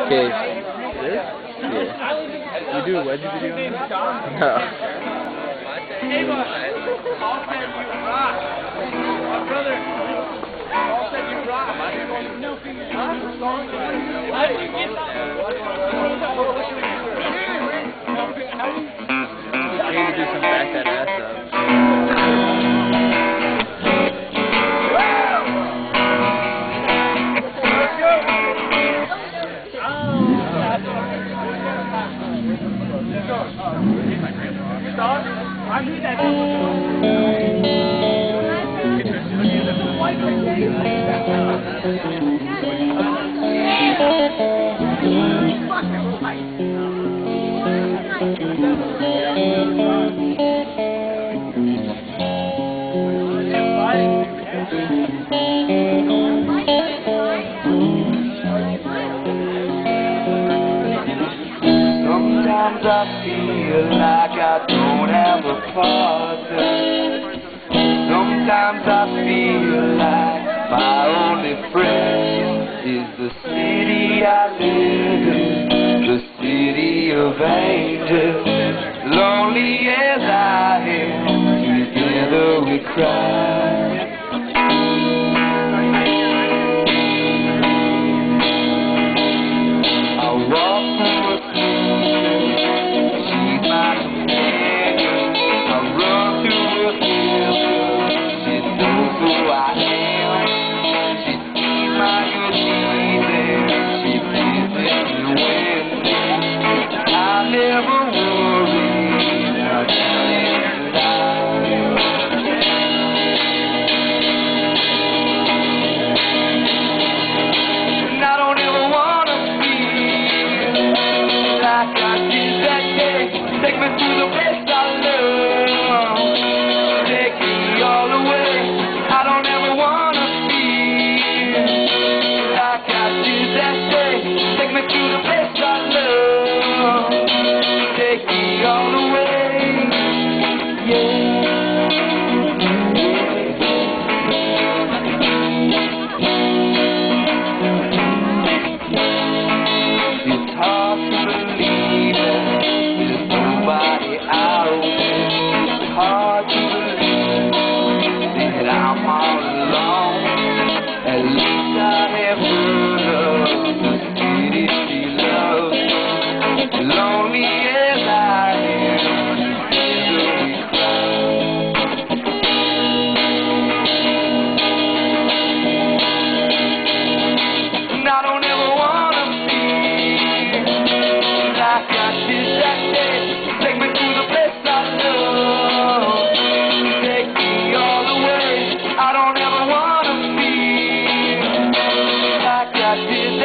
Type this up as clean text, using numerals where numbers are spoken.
Okay. This? Yeah. You do a wedgie video on this? No. Hey, bud. Paul said you rock. My brother, Paul said you rock. I didn't want to know if you song. How did you get that? I need to do some back that ass up. I need that. Sometimes I feel like I don't have a partner. Sometimes I feel like my only friend is the city I live in, the city of angels. Lonely as I am, together we cry. I'll walk through a she's my companion. I run through a hill. She knows who I am. She sees my good deeds and she visits me when I never worry about telling lies. And I don't ever wanna feel like I did that day. Take me to the place I love. Take me all the way. I don't ever wanna feel like I did that day. Take me to the place I love. Take me all the way. Yeah. It's hard to believe that there's nobody out there. It's hard to believe that I'm all alone. At least I have heard of the city she loves. Lonely as I am, together we cry. And I don't ever wanna feel like I did that day. Take me to the place I love. Take me all the way. I don't ever wanna feel like I did